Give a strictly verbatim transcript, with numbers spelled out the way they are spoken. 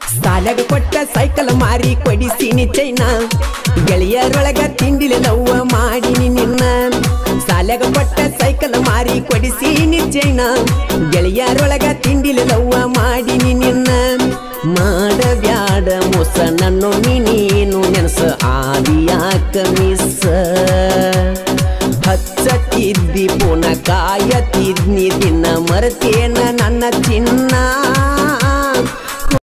ಸಾಲಗ ಕೊಟ್ಟ ಸೈಕಲ್ ಮಾರಿ ಕೊಡಿಸಿನಿ ಚೈನಾ ಗೆಳೆಯರೊಳಗ ತಿಂಡಿಲೆ ಲವ್ವ ಮಾಡಿನಿ ನಿನ್ನ ಸಾಲಗ ಕೊಟ್ಟ ಸೈಕಲ್ ಮಾರಿ ಕೊಡಿಸಿನಿ ಚೈನಾ ಗೆಳೆಯರೊಳಗ ತಿಂಡಿಲೆ ಲವ್ವ ಮಾಡಿನಿ ನಿನ್ನ ಮಾಡಬ್ಯಾಡ ಮೋಸ ನನ್ನೊಮ್ಮೆ ನೀನು ನೆನಸ ಆದಿಯಾಕ ಮಿಸ್ ಹಚ್ಚತಿದ್ದಿ ಪುನ ಕಾಯತಿದ್ನಿ ದಿನ ಮರತೇನ ನನ್ನ ಚಿನ್ನ